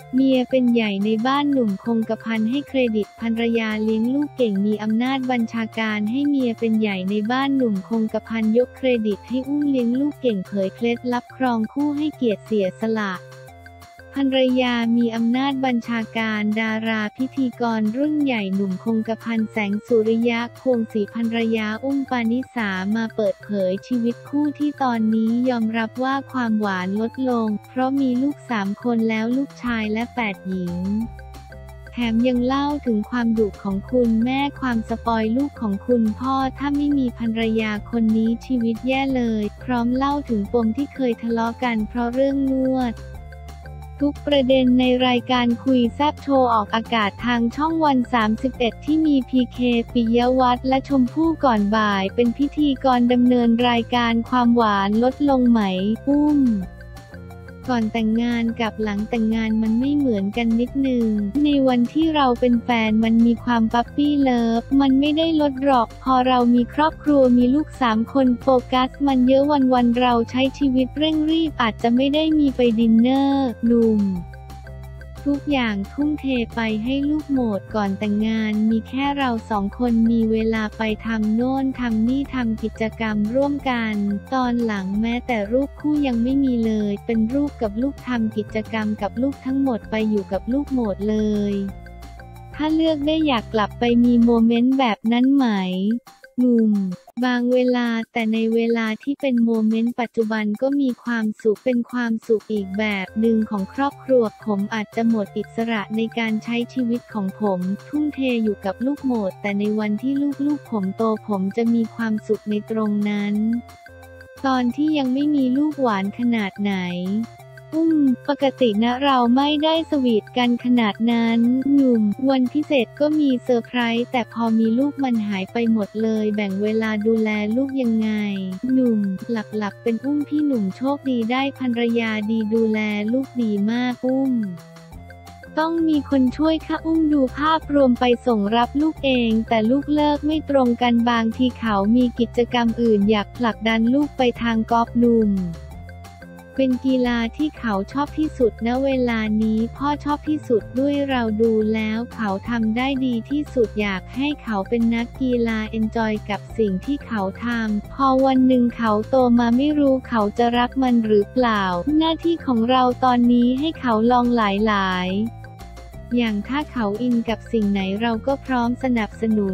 เมียเป็นใหญ่ในบ้านหนุ่มคงกระพันให้เครดิตภรรยาเลี้ยงลูกเก่งมีอำนาจบัญชาการให้เมียเป็นใหญ่ในบ้านหนุ่มคงกระพันยกเครดิตให้อุ้มเลี้ยงลูกเก่งเผยเคล็ดลับครองคู่ให้เกียรติเสียสละภรรยามีอำนาจบัญชาการดาราพิธีกรรุ่นใหญ่หนุ่มคงกระพันแสงสุริยะควงศรีภรรยาอุ้มปานิสามาเปิดเผยชีวิตคู่ที่ตอนนี้ยอมรับว่าความหวานลดลงเพราะมีลูก3 คนแล้วลูกชายและ8 หญิงแถมยังเล่าถึงความดุของคุณแม่ความสปอยลูกของคุณพ่อถ้าไม่มีภรรยาคนนี้ชีวิตแย่เลยพร้อมเล่าถึงปมที่เคยทะเลาะกันเพราะเรื่องนวดทุกประเด็นในรายการคุยแซ่บโชว์ออกอากาศทางช่องวัน31ที่มีพีเคปิยวัฒน์และชมพู่ก่อนบ่ายเป็นพิธีกรดำเนินรายการความหวานลดลงไหมอุ้มก่อนแต่งงานกับหลังแต่งงานมันไม่เหมือนกันนิดนึงในวันที่เราเป็นแฟนมันมีความปั๊ปปี้เลิฟมันไม่ได้ลดหรอกพอเรามีครอบครัวมีลูก3 คนโฟกัสมันเยอะวันเราใช้ชีวิตเร่งรีบอาจจะไม่ได้มีไปดินเนอร์หนุ่มทุกอย่างทุ่มเทไปให้ลูกหมดก่อนแต่งงานมีแค่เรา2 คนมีเวลาไปทำโน่นทำนี่ทำกิจกรรมร่วมกันตอนหลังแม้แต่รูปคู่ยังไม่มีเลยเป็นรูปกับลูกทำกิจกรรมกับลูกทั้งหมดไปอยู่กับลูกหมดเลยถ้าเลือกได้อยากกลับไปมีโมเมนต์แบบนั้นไหมหนุ่มบางเวลาแต่ในเวลาที่เป็นโมเมนต์ปัจจุบันก็มีความสุขเป็นความสุขอีกแบบหนึ่งของครอบครัวผมอาจจะหมดอิสระในการใช้ชีวิตของผมทุ่มเทอยู่กับลูกหมดแต่ในวันที่ลูกผมโตผมจะมีความสุขในตรงนั้นตอนที่ยังไม่มีลูกหวานขนาดไหนปกตินะเราไม่ได้สวีทกันขนาดนั้นหนุ่มวันพิเศษก็มีเซอร์ไพรส์แต่พอมีลูกมันหายไปหมดเลยแบ่งเวลาดูแลลูกยังไงหนุ่มหลักๆเป็นพี่หนุ่มโชคดีได้ภรรยาดีดูแลลูกดีมากต้องมีคนช่วยค่ะดูภาพรวมไปส่งรับลูกเองแต่ลูกเลิกไม่ตรงกันบางทีเขามีกิจกรรมอื่นอยากผลักดันลูกไปทางกอล์ฟหนุ่มเป็นกีฬาที่เขาชอบที่สุดณเวลานี้พ่อชอบที่สุดด้วยเราดูแล้วเขาทำได้ดีที่สุดอยากให้เขาเป็นนักกีฬาเอนจอยกับสิ่งที่เขาทำพอวันหนึ่งเขาโตมาไม่รู้เขาจะรักมันหรือเปล่าหน้าที่ของเราตอนนี้ให้เขาลองหลายอย่างถ้าเขาอินกับสิ่งไหนเราก็พร้อมสนับสนุน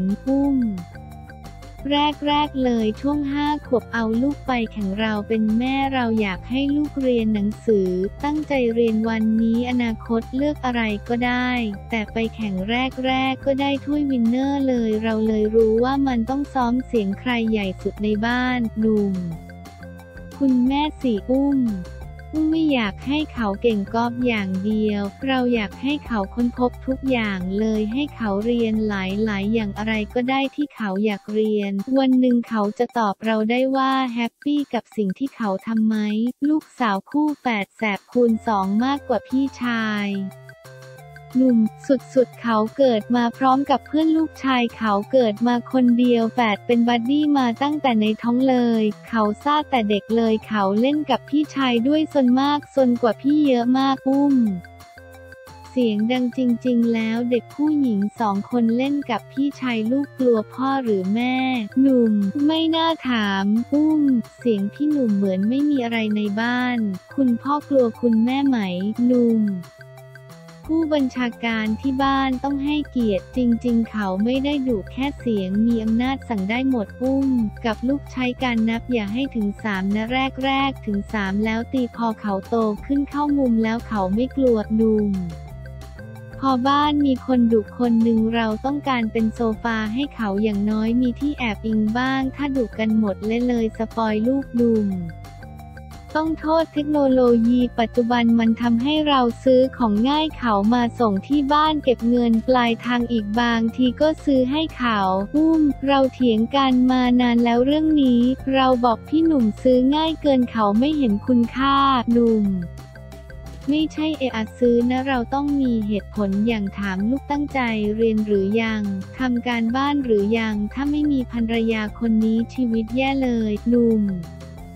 แรกเลยช่วง5 ขวบเอาลูกไปแข่งเราเป็นแม่เราอยากให้ลูกเรียนหนังสือตั้งใจเรียนวันนี้อนาคตเลือกอะไรก็ได้แต่ไปแข่งแรกก็ได้ถ้วยวินเนอร์เลยเราเลยรู้ว่ามันต้องซ้อมเสียงใครใหญ่สุดในบ้านหนุ่มคุณแม่ไม่อยากให้เขาเก่งกอล์ฟอย่างเดียวเราอยากให้เขาค้นพบทุกอย่างเลยให้เขาเรียนหลายอย่างอะไรก็ได้ที่เขาอยากเรียนวันหนึ่งเขาจะตอบเราได้ว่าแฮปปี้กับสิ่งที่เขาทำไหมลูกสาวคู่แฝดแสบคูณ2มากกว่าพี่ชายหนุ่มสุดๆเขาเกิดมาพร้อมกับเพื่อนลูกชายเขาเกิดมาคนเดียวแฝดเป็นบัดดี้มาตั้งแต่ในท้องเลยเขาซ่าแต่เด็กเลยเขาเล่นกับพี่ชายด้วยซนมากซนกว่าพี่เยอะมากเสียงดังจริงๆแล้วเด็กผู้หญิง2 คนเล่นกับพี่ชายลูกกลัวพ่อหรือแม่หนุ่มไม่น่าถามเสียงพี่หนุ่มเหมือนไม่มีอะไรในบ้านคุณพ่อกลัวคุณแม่ไหมหนุ่มผู้บัญชาการที่บ้านต้องให้เกียรติจริงๆเขาไม่ได้ดุแค่เสียงมีอำนาจสั่งได้หมดกับลูกใช้การนับอย่าให้ถึง3นะแรกถึง3แล้วตีพอเขาโตขึ้นเข้ามุมแล้วเขาไม่กลัวหนุ่มพอบ้านมีคนดุคนหนึ่งเราต้องการเป็นโซฟาให้เขาอย่างน้อยมีที่แอบอิงบ้างถ้าดุกันหมดเลยสปอยลูกหนุ่มต้องโทษเทคโนโลยีปัจจุบันมันทำให้เราซื้อของง่ายเขามาส่งที่บ้านเก็บเงินปลายทางอีกบางทีก็ซื้อให้เขาเราเถียงกันมานานแล้วเรื่องนี้เราบอกพี่หนุ่มซื้อง่ายเกินเขาไม่เห็นคุณค่าหนุ่มไม่ใช่ซื้อนะเราต้องมีเหตุผลอย่างถามลูกตั้งใจเรียนหรือยังทำการบ้านหรือยังถ้าไม่มีภรรยาคนนี้ชีวิตแย่เลยหนุ่ม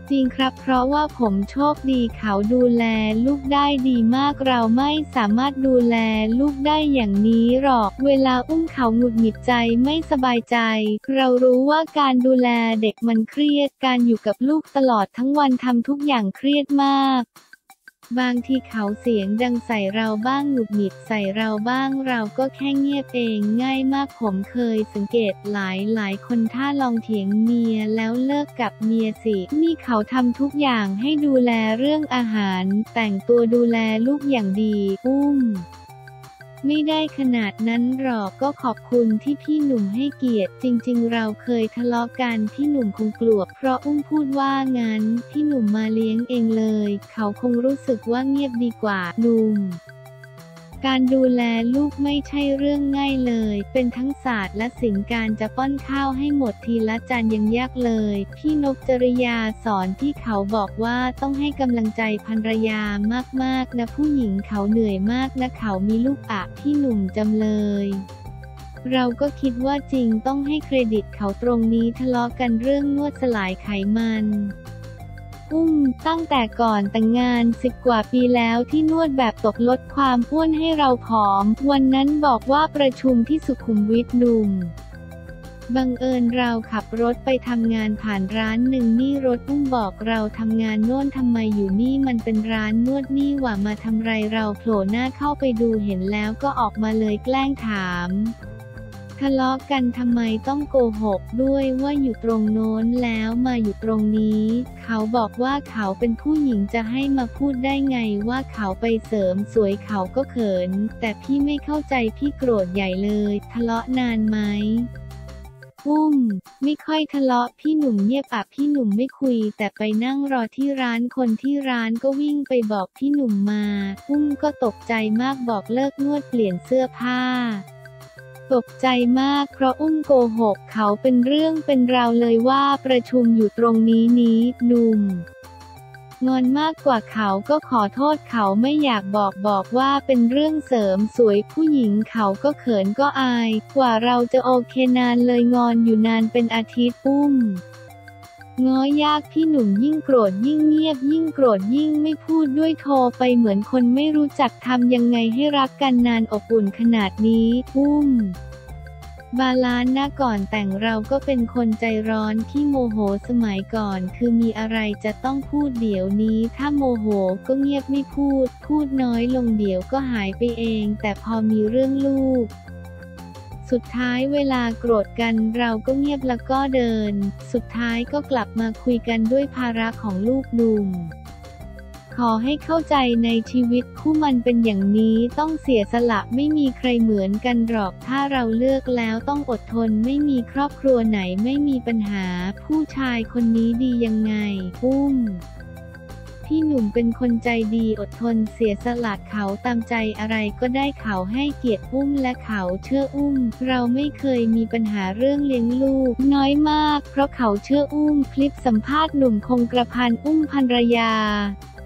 จริงครับเพราะว่าผมโชคดีเขาดูแลลูกได้ดีมากเราไม่สามารถดูแลลูกได้อย่างนี้หรอกเวลาอุ้มเขาหงุดหงิดใจไม่สบายใจเรารู้ว่าการดูแลเด็กมันเครียดการอยู่กับลูกตลอดทั้งวันทำทุกอย่างเครียดมากบางทีเขาเสียงดังใส่เราบ้างหงุดหงิดใส่เราบ้างเราก็แค่เงียบเองง่ายมากผมเคยสังเกตหลายคนถ้าลองเถียงเมียแล้วเลิกกับเมียสินี่เขาทำทุกอย่างให้ดูแลเรื่องอาหารแต่งตัวดูแลลูกอย่างดีอุ้มไม่ได้ขนาดนั้นหรอกก็ขอบคุณที่พี่หนุ่มให้เกียรติจริงๆเราเคยทะเลาะกันพี่หนุ่มคงกลัวเพราะอุ้มพูดว่างั้นพี่หนุ่มมาเลี้ยงเองเลยเขาคงรู้สึกว่าเงียบดีกว่าหนุ่มการดูแลลูกไม่ใช่เรื่องง่ายเลยเป็นทั้งศาสตร์และศิลป์การจะป้อนข้าวให้หมดทีละจานยังยากเลยพี่นกจริยาสอนที่เขาบอกว่าต้องให้กำลังใจภรรยามากๆนะผู้หญิงเขาเหนื่อยมากนะเขามีลูกอะพี่หนุ่มจำเลยเราก็คิดว่าจริงต้องให้เครดิตเขาตรงนี้ทะเลาะกันเรื่องนวดสลายไขมันตั้งแต่ก่อนแต่งงาน10 กว่าปีแล้วที่นวดแบบตกลดความอ้วนให้เราผอมวันนั้นบอกว่าประชุมที่สุขุมวิทหนุ่มบังเอิญเราขับรถไปทำงานผ่านร้านหนึ่งนี่รถบอกเราทำงานโน่นทำไมอยู่นี่มันเป็นร้านนวดนี่หว่ามาทำไรเราโผล่หน้าเข้าไปดูเห็นแล้วก็ออกมาเลยแกล้งถามทะเลาะกันทำไมต้องโกหกด้วยว่าอยู่ตรงโน้นแล้วมาอยู่ตรงนี้เขาบอกว่าเขาเป็นผู้หญิงจะให้มาพูดได้ไงว่าเขาไปเสริมสวยเขาก็เขินแต่พี่ไม่เข้าใจพี่โกรธใหญ่เลยทะเลาะนานไหมไม่ค่อยทะเลาะพี่หนุ่มเงียบพี่หนุ่มไม่คุยแต่ไปนั่งรอที่ร้านคนที่ร้านก็วิ่งไปบอกพี่หนุ่มมาก็ตกใจมากบอกเลิกนวดเปลี่ยนเสื้อผ้าตกใจมากเพราะโกหกเขาเป็นเรื่องเป็นราวเลยว่าประชุมอยู่ตรงนี้หนุ่มงอนมากกว่าเขาก็ขอโทษเขาไม่อยากบอกว่าเป็นเรื่องเสริมสวยผู้หญิงเขาก็เขินก็อายกว่าเราจะโอเคนานเลยงอนอยู่นานเป็นอาทิตย์ง้อยากพี่หนุ่มยิ่งโกรธยิ่งเงียบยิ่งโกรธยิ่งไม่พูดด้วยโทรไปเหมือนคนไม่รู้จักทำยังไงให้รักกันนานอบอุ่นขนาดนี้บาลานซ์นะก่อนแต่งเราก็เป็นคนใจร้อนที่โมโหสมัยก่อนคือมีอะไรจะต้องพูดเดี๋ยวนี้ถ้าโมโหก็เงียบไม่พูดน้อยลงเดี๋ยวก็หายไปเองแต่พอมีเรื่องลูกสุดท้ายเวลาโกรธกันเราก็เงียบแล้วก็เดินสุดท้ายก็กลับมาคุยกันด้วยภาระของลูกหนุ่มขอให้เข้าใจในชีวิตคู่มันเป็นอย่างนี้ต้องเสียสละไม่มีใครเหมือนกันหรอกถ้าเราเลือกแล้วต้องอดทนไม่มีครอบครัวไหนไม่มีปัญหาผู้ชายคนนี้ดียังไงพี่หนุ่มเป็นคนใจดีอดทนเสียสละเขาตามใจอะไรก็ได้เขาให้เกียรติและเขาเชื่อเราไม่เคยมีปัญหาเรื่องเลี้ยงลูกน้อยมากเพราะเขาเชื่อคลิปสัมภาษณ์หนุ่มคงกระพันภรรยา